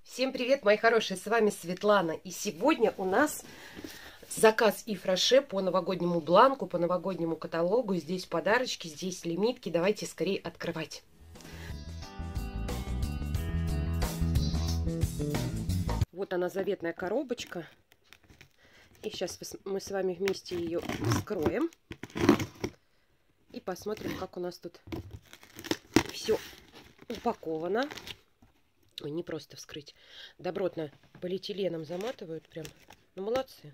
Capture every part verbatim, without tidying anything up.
Всем привет, мои хорошие, с вами Светлана. И сегодня у нас заказ Ив Роше по новогоднему бланку, по новогоднему каталогу. Здесь подарочки, здесь лимитки. Давайте скорее открывать. Вот она, заветная коробочка. И сейчас мы с вами вместе ее вскроем. И посмотрим, как у нас тут все упаковано. Ой, не просто вскрыть. Добротно полиэтиленом заматывают прям. Ну, молодцы.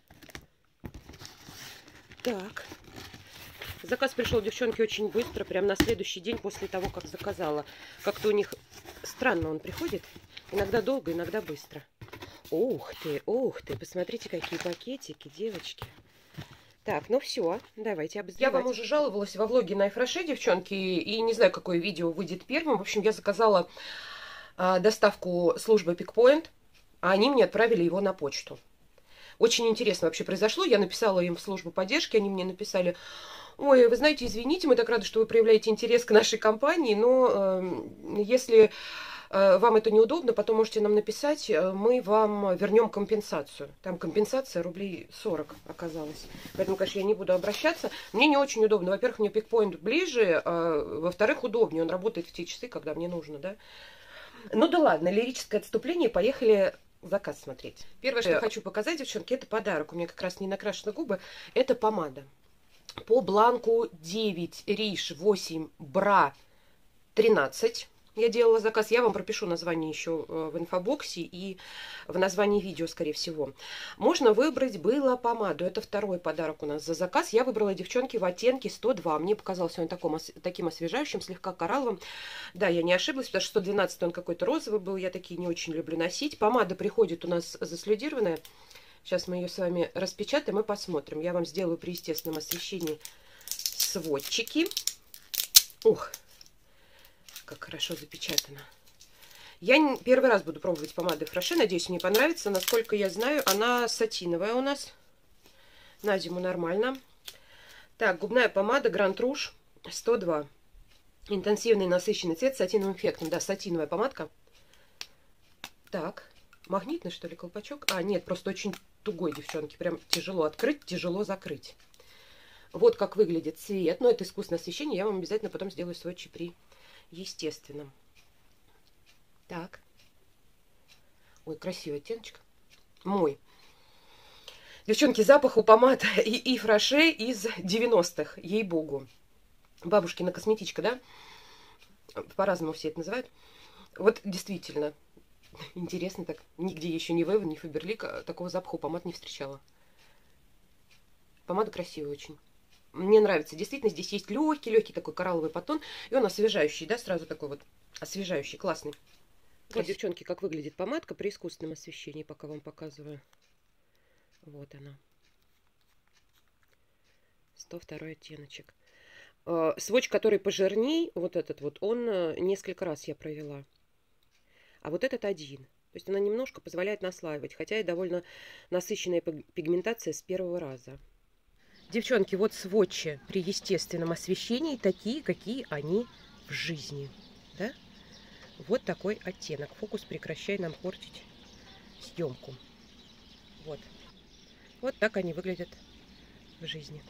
Так. Заказ пришел, девчонки, очень быстро. Прям на следующий день после того, как заказала. Как-то у них странно он приходит. Иногда долго, иногда быстро. Ух ты, ух ты. Посмотрите, какие пакетики, девочки. Так, ну все, давайте обозревать. Я вам уже жаловалась во влоге на Ив Роше, девчонки. И не знаю, какое видео выйдет первым. В общем, я заказала доставку службы Пикпоинт, а они мне отправили его на почту. Очень интересно вообще произошло. Я написала им в службу поддержки, они мне написали: ой, вы знаете, извините, мы так рады, что вы проявляете интерес к нашей компании, но э, если э, вам это неудобно, потом можете нам написать, мы вам вернем компенсацию. Там компенсация рублей сорок оказалась. Поэтому, конечно, я не буду обращаться. Мне не очень удобно. Во-первых, мне Пикпоинт ближе, а, во-вторых, удобнее. Он работает в те часы, когда мне нужно, да. Ну да ладно, лирическое отступление, поехали заказ смотреть. Первое, что я хочу показать, девчонки, это подарок. У меня как раз не накрашены губы. Это помада. По бланку девять Риш восемь Бра тринадцать. Я делала заказ. Я вам пропишу название еще в инфобоксе и в названии видео, скорее всего. Можно выбрать было помаду. Это второй подарок у нас за заказ. Я выбрала, девчонки, в оттенке сто два. Мне показался он таком, таким освежающим, слегка коралловым. Да, я не ошиблась, потому что сто двенадцать он какой-то розовый был. Я такие не очень люблю носить. Помада приходит у нас заслюдированная. Сейчас мы ее с вами распечатаем и посмотрим. Я вам сделаю при естественном освещении сводчики. Ух! Как хорошо запечатано. Я первый раз буду пробовать помаду Ив Роше. Надеюсь, мне понравится. Насколько я знаю, она сатиновая у нас. На зиму нормально. Так, губная помада Гранд Руж сто два. Интенсивный насыщенный цвет с сатиновым эффектом. Да, сатиновая помадка. Так, магнитный, что ли, колпачок? А, нет, просто очень тугой, девчонки. Прям тяжело открыть, тяжело закрыть. Вот как выглядит цвет. Но это искусственное освещение. Я вам обязательно потом сделаю сводчи при естественном. Так. Ой, красивый оттеночек. Мой. Девчонки, запах у помад и Ив Роше из девяностых. Ей-богу. Бабушкина косметичка, да? По-разному все это называют. Вот действительно. Интересно так. Нигде еще ни Вэва, ни Фаберлик такого запаха у помад не встречала. Помада красивая очень. Мне нравится. Действительно, здесь есть легкий-легкий такой коралловый подтон. И он освежающий, да, сразу такой вот освежающий, классный. Вот, девчонки, как выглядит помадка при искусственном освещении, пока вам показываю. Вот она. сто второй оттеночек. Сводч, который пожирней, вот этот вот, он несколько раз я провела. А вот этот один. То есть она немножко позволяет наслаивать, хотя и довольно насыщенная пигментация с первого раза. Девчонки, вот сводчи при естественном освещении такие, какие они в жизни. Да? Вот такой оттенок. Фокус, прекращай нам портить съемку. Вот. Вот так они выглядят в жизни.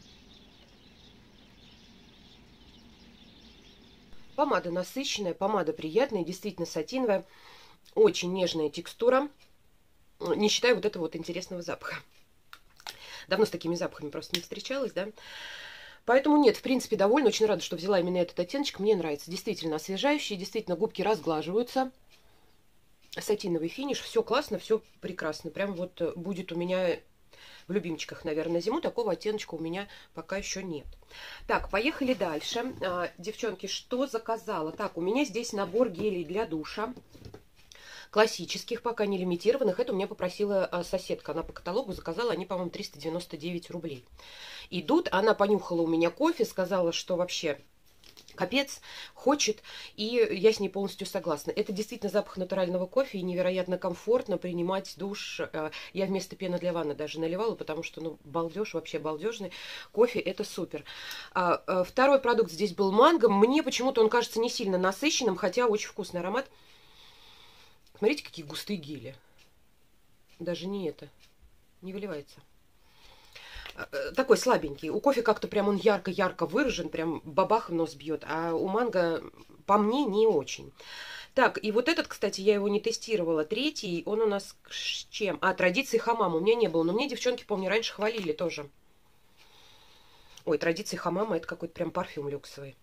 Помада насыщенная, помада приятная, действительно сатиновая. Очень нежная текстура. Не считая вот этого вот интересного запаха. Давно с такими запахами просто не встречалась, да. Поэтому нет, в принципе, довольна. Очень рада, что взяла именно этот оттеночек. Мне нравится. Действительно освежающий. Действительно, губки разглаживаются. Сатиновый финиш. Все классно, все прекрасно. Прям вот будет у меня в любимчиках, наверное, зиму. Такого оттеночка у меня пока еще нет. Так, поехали дальше. А, девчонки, что заказала? Так, у меня здесь набор гелей для душа. Классических, пока не лимитированных. Это у меня попросила соседка. Она по каталогу заказала. Они, по-моему, триста девяносто девять рублей. Идут. Она понюхала у меня кофе. Сказала, что вообще капец, хочет. И я с ней полностью согласна. Это действительно запах натурального кофе. И невероятно комфортно принимать душ. Я вместо пены для ванны даже наливала. Потому что, ну, балдеж, вообще балдежный. Кофе это супер. Второй продукт здесь был манго. Мне почему-то он кажется не сильно насыщенным. Хотя очень вкусный аромат. Смотрите, какие густые гели. Даже не это. Не выливается. Такой слабенький. У кофе как-то прям он ярко-ярко выражен, прям бабах в нос бьет. А у манго, по мне, не очень. Так, и вот этот, кстати, я его не тестировала. Третий, он у нас с чем? А, традиции хамама. У меня не было. Но мне девчонки, помню, раньше хвалили тоже. Ой, традиции хамама, это какой-то прям парфюм люксовый.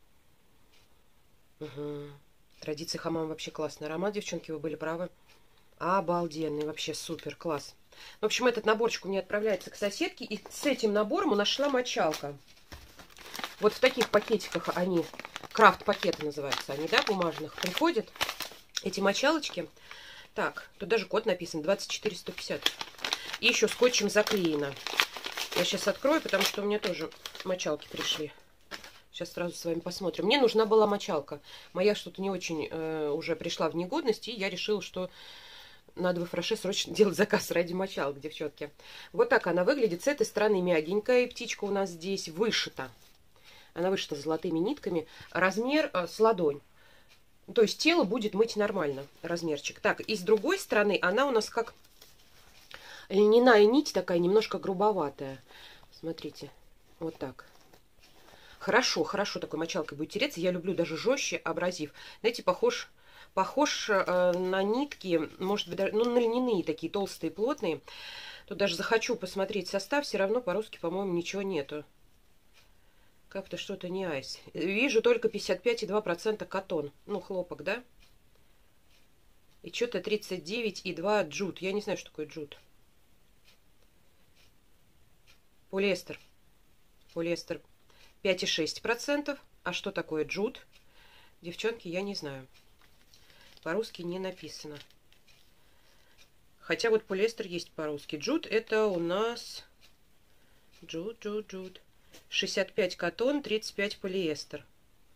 Угу. Традиции хамама вообще классный аромат, девчонки, вы были правы. Обалденный, вообще супер, класс. В общем, этот наборчик у меня отправляется к соседке. И с этим набором у нас шла мочалка. Вот в таких пакетиках они, крафт-пакеты называются они, да, бумажных, приходят эти мочалочки. Так, тут даже код написан, двадцать четыре сто пятьдесят. И еще скотчем заклеено. Я сейчас открою, потому что у меня тоже мочалки пришли. Сейчас сразу с вами посмотрим. Мне нужна была мочалка. Моя что-то не очень э, уже пришла в негодность, и я решила, что надо в Фреше срочно делать заказ ради мочалок, девчонки. Вот так она выглядит. С этой стороны мягенькая, и птичка у нас здесь вышита. Она вышита золотыми нитками. Размер э, с ладонь. То есть тело будет мыть нормально, размерчик. Так, и с другой стороны она у нас как льняная нить такая, немножко грубоватая. Смотрите, вот так. Хорошо, хорошо такой мочалкой будет тереться. Я люблю даже жестче абразив. Знаете, похож, похож э, на нитки, может быть, даже, ну, на льняные такие толстые, плотные. Тут даже захочу посмотреть состав, все равно по-русски, по-моему, ничего нету. Как-то что-то не айс. Вижу только пятьдесят пять и два десятых процента катон. Ну, хлопок, да? И что-то тридцать девять и два джут. Я не знаю, что такое джут. Полиэстер. Полиэстер пять и шесть десятых процента. А что такое джут? Девчонки, я не знаю. По-русски не написано. Хотя вот полиэстер есть по-русски. Джут это у нас... Джут, джут, джут. шестьдесят пять катон, тридцать пять полиэстер.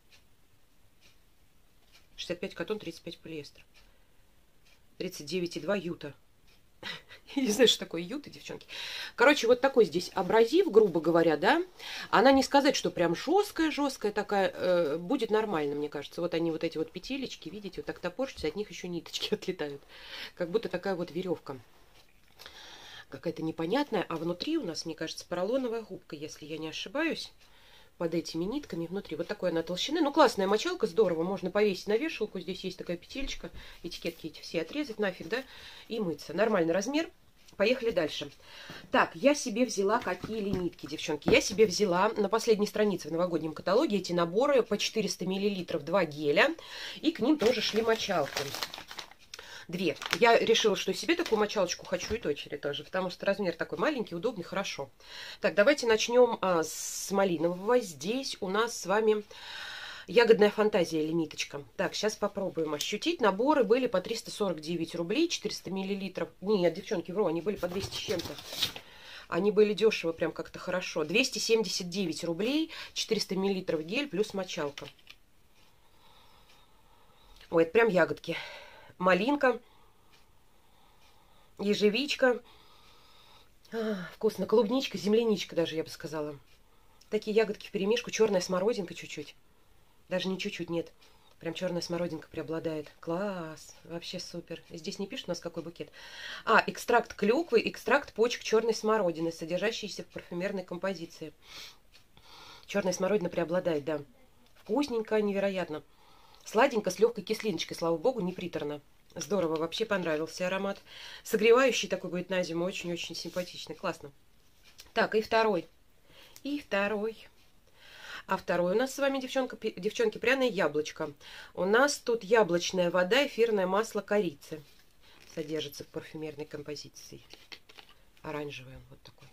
шестьдесят пять катон, тридцать пять полиэстер. тридцать девять и два юта. Я не знаю, что такое юта, девчонки. Короче, вот такой здесь абразив, грубо говоря, да. Она не сказать, что прям жесткая-жесткая такая. Э, будет нормально, мне кажется. Вот они, вот эти вот петелечки, видите, вот так топорщатся, от них еще ниточки отлетают. Как будто такая вот веревка. Какая-то непонятная. А внутри у нас, мне кажется, поролоновая губка, если я не ошибаюсь. Под этими нитками внутри. Вот такой она толщины. Ну, классная мочалка, здорово. Можно повесить на вешалку. Здесь есть такая петелька. Этикетки эти все отрезать нафиг, да? И мыться. Нормальный размер. Поехали дальше. Так, я себе взяла какие нитки, девчонки. Я себе взяла на последней странице в новогоднем каталоге эти наборы по четыреста миллилитров, два геля. И к ним тоже шли мочалки. Две. Я решила, что себе такую мочалочку хочу и дочери тоже, потому что размер такой маленький, удобный, хорошо. Так, давайте начнем а, с малинового. Здесь у нас с вами ягодная фантазия или ниточка. Так, сейчас попробуем ощутить. Наборы были по триста сорок девять рублей, четыреста миллилитров. Нет, девчонки, вру, они были по двести с чем-то. Они были дешево, прям как-то хорошо. двести семьдесят девять рублей, четыреста миллилитров гель плюс мочалка. Ой, это прям ягодки. Малинка, ежевичка, а, вкусно, клубничка, земляничка даже, я бы сказала. Такие ягодки вперемешку, черная смородинка чуть-чуть. Даже не чуть-чуть, нет. Прям черная смородинка преобладает. Класс, вообще супер. Здесь не пишут у нас какой букет. А, экстракт клюквы, экстракт почек черной смородины, содержащийся в парфюмерной композиции. Черная смородина преобладает, да. Вкусненько, невероятно. Сладенько, с легкой кислиночкой, слава богу, не приторно. Здорово, вообще понравился аромат. Согревающий такой будет на зиму, очень-очень симпатичный, классно. Так, и второй. И второй. А второй у нас с вами, девчонка, девчонки, пряное яблочко. У нас тут яблочная вода, эфирное масло корицы. Содержится в парфюмерной композиции. Оранжевый он вот такой.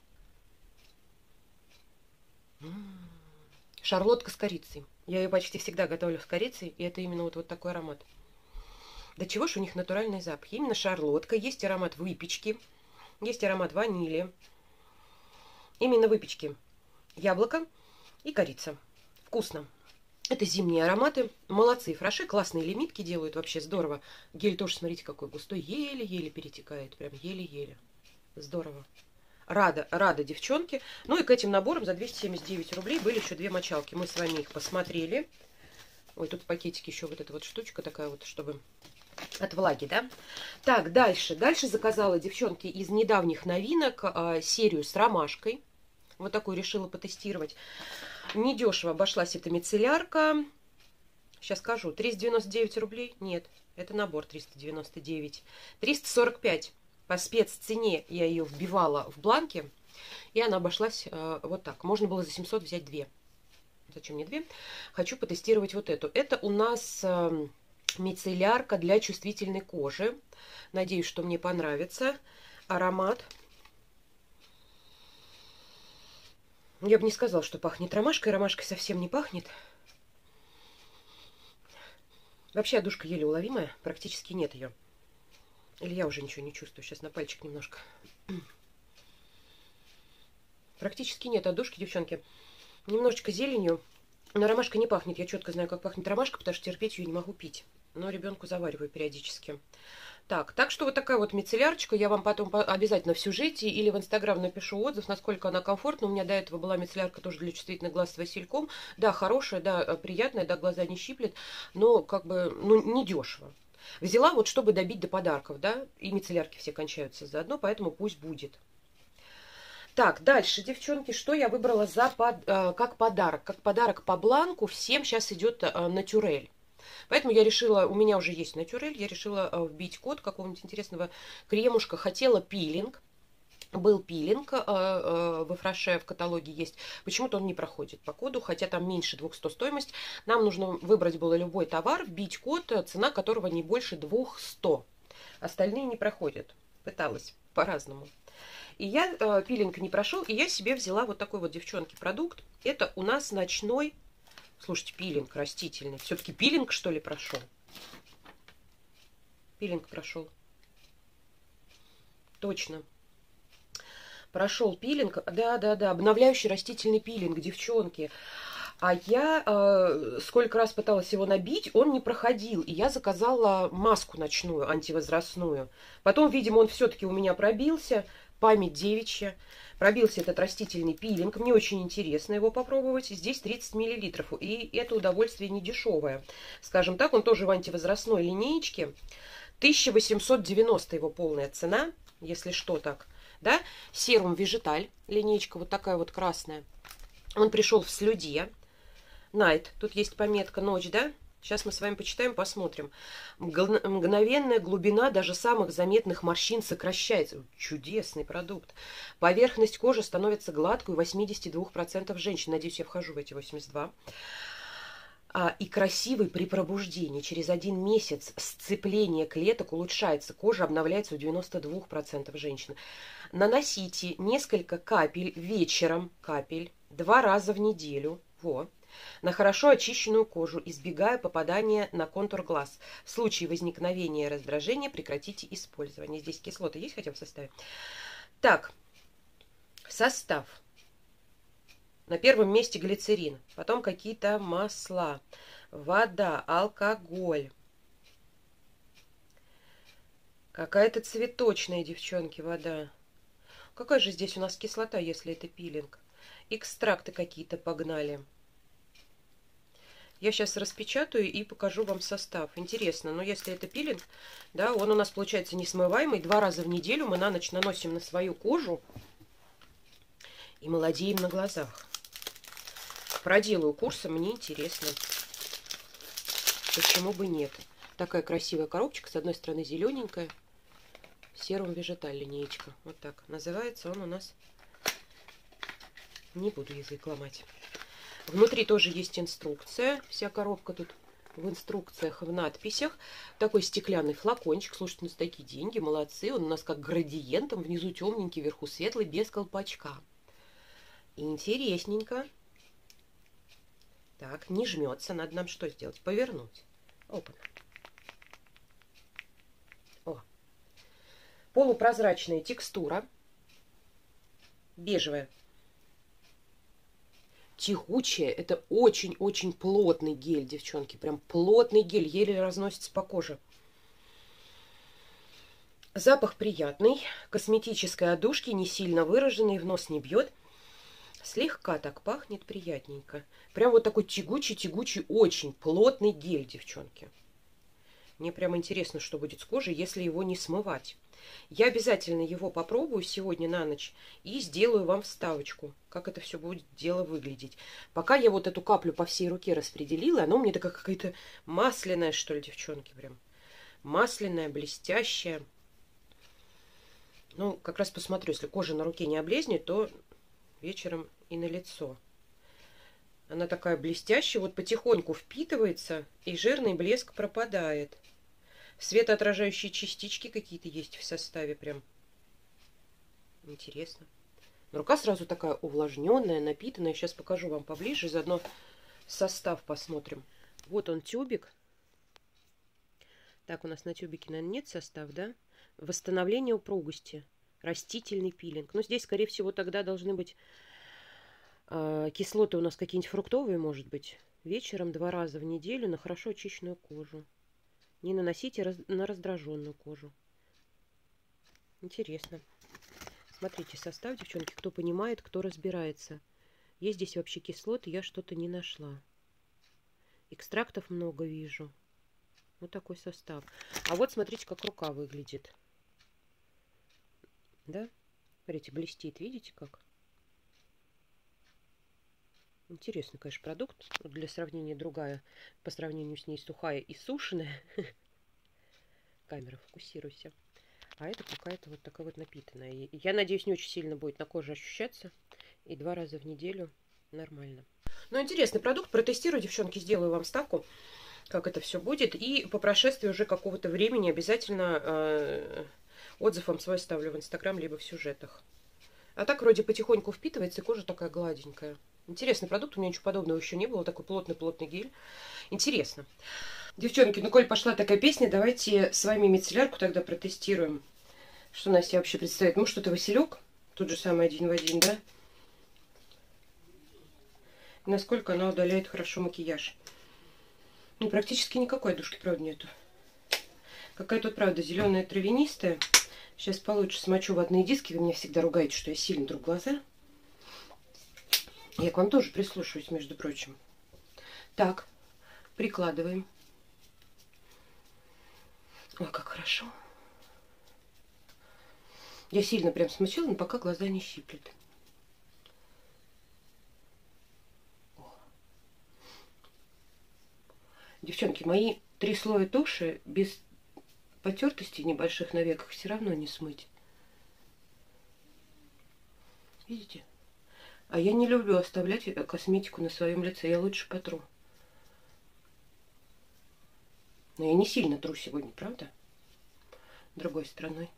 М-м-м. Шарлотка с корицей. Я ее почти всегда готовлю с корицей, и это именно вот, вот такой аромат. Да чего ж у них натуральный запах? Именно шарлотка. Есть аромат выпечки, есть аромат ванили. Именно выпечки. Яблоко и корица. Вкусно. Это зимние ароматы. Молодцы. Фраше классные лимитки делают. Вообще здорово. Гель тоже, смотрите, какой густой. Еле-еле перетекает. Прям еле-еле. Здорово. Рада, рада, девчонки. Ну и к этим наборам за двести семьдесят девять рублей были еще две мочалки. Мы с вами их посмотрели. Ой, тут в пакетике еще вот эта вот штучка такая вот, чтобы От влаги, да? Так, дальше. Дальше заказала, девчонки, из недавних новинок э, серию с ромашкой. Вот такую решила потестировать. Недешево обошлась эта мицеллярка. Сейчас скажу. триста девяносто девять рублей? Нет, это набор триста девяносто девять. триста сорок пять. По спеццене я ее вбивала в бланке. И она обошлась э, вот так. Можно было за семьсот взять две. Зачем мне две? Хочу потестировать вот эту. Это у нас э, мицеллярка для чувствительной кожи. Надеюсь, что мне понравится. Аромат. Я бы не сказала, что пахнет ромашкой. Ромашкой совсем не пахнет. Вообще одушка еле уловимая. Практически нет ее. Или я уже ничего не чувствую. Сейчас на пальчик немножко. Практически нет одушки, девчонки. Немножечко зеленью. Но ромашка не пахнет. Я четко знаю, как пахнет ромашка, потому что терпеть ее не могу пить. Но ребенку завариваю периодически. Так, так что вот такая вот мицеллярочка. Я вам потом обязательно в сюжете или в Инстаграм напишу отзыв, насколько она комфортна. У меня до этого была мицеллярка тоже для чувствительных глаз с васильком. Да, хорошая, да, приятная, да, глаза не щиплет. Но как бы, ну, не дешево. Взяла вот, чтобы добить до подарков, да. И мицеллярки все кончаются заодно, поэтому пусть будет. Так, дальше, девчонки, что я выбрала за под, э, как подарок? Как подарок по бланку всем сейчас идет э, натюрель. Поэтому я решила, у меня уже есть натюрель, я решила э, вбить код какого-нибудь интересного кремушка. Хотела пилинг. Был пилинг э, э, во Фраше, в каталоге есть. Почему-то он не проходит по коду, хотя там меньше двухсот стоимость. Нам нужно выбрать было любой товар, вбить код, цена которого не больше двухсот. Остальные не проходят. Пыталась по-разному. И я, э, пилинг не прошел, и я себе взяла вот такой вот, девчонки, продукт. Это у нас ночной, слушайте, пилинг растительный. Все-таки пилинг, что ли, прошел? Пилинг прошел. Точно. Прошел пилинг. Да-да-да, обновляющий растительный пилинг, девчонки. А я э, сколько раз пыталась его набить, он не проходил. И я заказала маску ночную, антивозрастную. Потом, видимо, он все-таки у меня пробился. Память девичья. Пробился этот растительный пилинг. Мне очень интересно его попробовать. Здесь тридцать миллилитров. И это удовольствие не дешевое. Скажем так, он тоже в антивозрастной линеечке. тысяча восемьсот девяносто его полная цена, если что так. Да? Серум Вежиталь. Линеечка вот такая вот красная. Он пришел в слюде. Night. Тут есть пометка ночь, да? Сейчас мы с вами почитаем, посмотрим. Мгновенная глубина даже самых заметных морщин сокращается. Чудесный продукт. Поверхность кожи становится гладкой у восьмидесяти двух процентов женщин. Надеюсь, я вхожу в эти восемьдесят два. А, и красивый при пробуждении. Через один месяц сцепление клеток улучшается. Кожа обновляется у девяноста двух процентов женщин. Наносите несколько капель вечером, капель, два раза в неделю. Во. На хорошо очищенную кожу, избегая попадания на контур глаз. В случае возникновения раздражения прекратите использование. Здесь кислоты есть хотя бы в составе? Так, состав. На первом месте глицерин, потом какие-то масла, вода, алкоголь. Какая-то цветочная, девчонки, вода. Какая же здесь у нас кислота, если это пилинг? Экстракты какие-то погнали. Я сейчас распечатаю и покажу вам состав. Интересно, но если это пилинг, да, он у нас получается несмываемый. Два раза в неделю мы на ночь наносим на свою кожу и молодеем на глазах. Проделаю курсы, мне интересно. Почему бы нет? Такая красивая коробочка, с одной стороны зелененькая. Серум Вежиталь линеечка. Вот так. Называется он у нас... Не буду язык ломать. Внутри тоже есть инструкция. Вся коробка тут в инструкциях, в надписях. Такой стеклянный флакончик. Слушайте, у нас такие деньги, молодцы. Он у нас как градиентом. Внизу темненький, вверху светлый, без колпачка. Интересненько. Так, не жмется. Надо нам что сделать? Повернуть. Опа. О. Полупрозрачная текстура. Бежевая. Тягучая. Это очень-очень плотный гель, девчонки. Прям плотный гель. Еле разносится по коже. Запах приятный. Косметической одушки, не сильно выраженный, в нос не бьет. Слегка так пахнет приятненько. Прям вот такой тягучий-тягучий, очень плотный гель, девчонки. Мне прямо интересно, что будет с кожей, если его не смывать. Я обязательно его попробую сегодня на ночь и сделаю вам вставочку, как это все будет дело выглядеть. Пока я вот эту каплю по всей руке распределила, она у меня такая какая-то масляная, что ли, девчонки, прям. Масляная, блестящая. Ну, как раз посмотрю, если кожа на руке не облезнет, то вечером и на лицо. Она такая блестящая, вот потихоньку впитывается, и жирный блеск пропадает. Светоотражающие частички какие-то есть в составе прям. Интересно. Рука сразу такая увлажненная, напитанная. Сейчас покажу вам поближе, заодно состав посмотрим. Вот он тюбик. Так, у нас на тюбике, наверное, нет состав, да? Восстановление упругости. Растительный пилинг. Но здесь, скорее всего, тогда должны быть э, кислоты у нас какие-нибудь фруктовые, может быть. Вечером два раза в неделю на хорошо очищенную кожу. Не наносите раз, на раздраженную кожу. Интересно. Смотрите состав, девчонки, кто понимает, кто разбирается. Есть здесь вообще кислоты, я что-то не нашла. Экстрактов много вижу. Вот такой состав. А вот смотрите, как рука выглядит. Да? Смотрите, блестит. Видите как? Интересный, конечно, продукт. Для сравнения другая. По сравнению с ней сухая и сушеная. Камера, фокусируйся. А это какая-то вот такая вот напитанная. И я надеюсь, не очень сильно будет на коже ощущаться. И два раза в неделю нормально. Ну, интересный продукт. Протестирую, девчонки, сделаю вам ставку, как это все будет. И по прошествии уже какого-то времени обязательно э, отзыв вам свой ставлю в Инстаграм, либо в сюжетах. А так вроде потихоньку впитывается, и кожа такая гладенькая. Интересный продукт, у меня ничего подобного еще не было. Такой плотный-плотный гель. Интересно. Девчонки, ну коль пошла такая песня, давайте с вами мицеллярку тогда протестируем. Что она себе вообще представляет? Ну, что-то Василек. Тот же самый один в один, да? И насколько она удаляет хорошо макияж. Ну, практически никакой душки, правда, нету. Какая тут, правда, зеленая травянистая. Сейчас получше смочу ватные диски. Вы меня всегда ругаете, что я сильно тру глаза. Я к вам тоже прислушиваюсь, между прочим. Так, прикладываем. Ой, как хорошо. Я сильно прям смочила, но пока глаза не щиплет. О. Девчонки, мои три слоя туши без потертостей небольших на веках все равно не смыть. Видите? А я не люблю оставлять косметику на своем лице. Я лучше потру. Но я не сильно тру сегодня, правда? Другой стороной.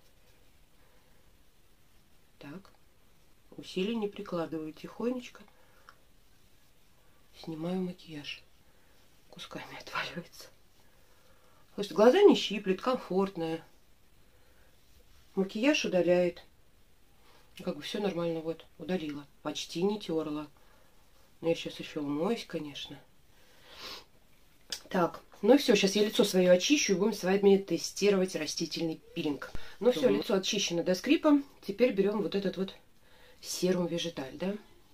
Так. Усилий не прикладываю. Тихонечко снимаю макияж. Кусками отваливается. Слушайте, глаза не щиплет, комфортная. Макияж удаляет. Как бы все нормально, вот, удалила. Почти не терла. Но я сейчас еще умоюсь, конечно. Так, ну и все, сейчас я лицо свое очищу и будем с вами тестировать растительный пилинг. Ну все, лицо очищено до скрипа. Теперь берем вот этот вот серум Вежиталь, да?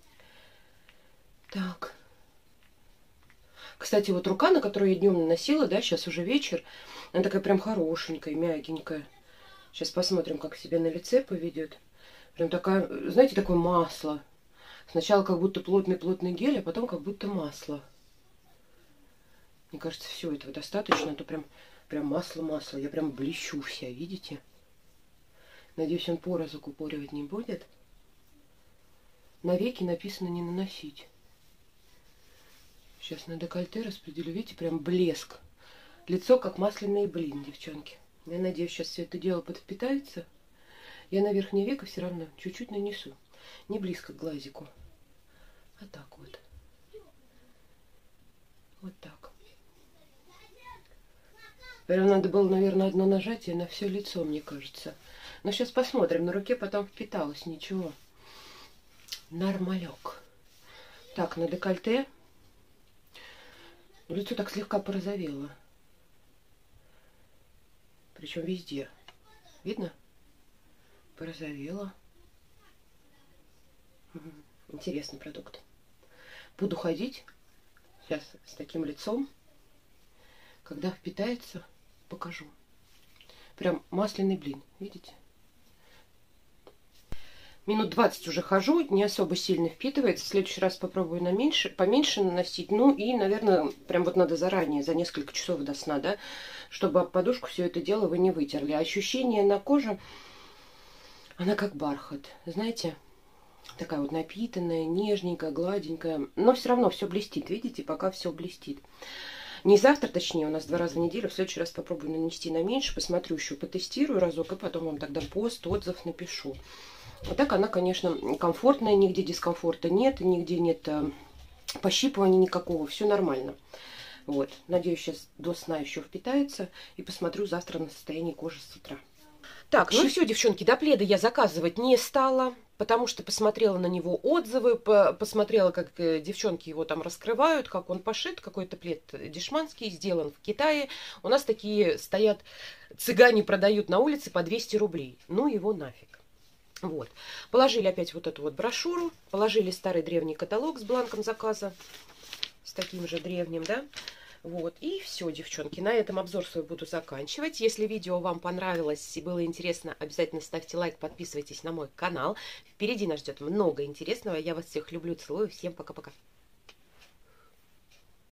Так. Кстати, вот рука, на которую я днем наносила, да, сейчас уже вечер, она такая прям хорошенькая, мягенькая. Сейчас посмотрим, как себя на лице поведет. Прям такая, знаете, такое масло. Сначала как будто плотный-плотный гель, а потом как будто масло. Мне кажется, всего этого достаточно. А то прям, прям масло-масло. Я прям блещу вся, видите? Надеюсь, он поры закупоривать не будет. На веки написано не наносить. Сейчас на декольте распределю. Видите, прям блеск. Лицо как масляный блин, девчонки. Я надеюсь, сейчас все это дело подвпитается. Я на верхнее веко все равно чуть-чуть нанесу. Не близко к глазику. А так вот. Вот так. Прям надо было, наверное, одно нажатие на все лицо, мне кажется. Но сейчас посмотрим. На руке потом впиталось. Ничего. Нормалек. Так, на декольте. Лицо так слегка порозовело. Причем везде. Видно? Порозовело. Интересный продукт. Буду ходить сейчас с таким лицом. Когда впитается, покажу. Прям масляный блин, видите? Минут двадцать уже хожу, не особо сильно впитывается. В следующий раз попробую на меньше, поменьше наносить. Ну и, наверное, прям вот надо заранее, за несколько часов до сна, да, чтобы об подушку все это дело вы не вытерли. Ощущение на коже, она как бархат, знаете, такая вот напитанная, нежненькая, гладенькая. Но все равно все блестит, видите, пока все блестит. Не завтра, точнее, у нас два раза в неделю. В следующий раз попробую нанести на меньше, посмотрю еще, потестирую разок, и потом вам тогда пост, отзыв напишу. А так она, конечно, комфортная, нигде дискомфорта нет, нигде нет э, пощипывания никакого, все нормально. Вот, надеюсь, сейчас до сна еще впитается, и посмотрю завтра на состояние кожи с утра. Так, ну и все, девчонки, до пледа я заказывать не стала, потому что посмотрела на него отзывы, по посмотрела, как э, девчонки его там раскрывают, как он пошит, какой-то плед дешманский, сделан в Китае. У нас такие стоят, цыгане продают на улице по двести рублей, ну его нафиг. Вот. Положили опять вот эту вот брошюру, положили старый древний каталог с бланком заказа, с таким же древним, да. Вот, и все, девчонки, на этом обзор свой буду заканчивать. Если видео вам понравилось и было интересно, обязательно ставьте лайк, подписывайтесь на мой канал. Впереди нас ждет много интересного. Я вас всех люблю, целую, всем пока-пока.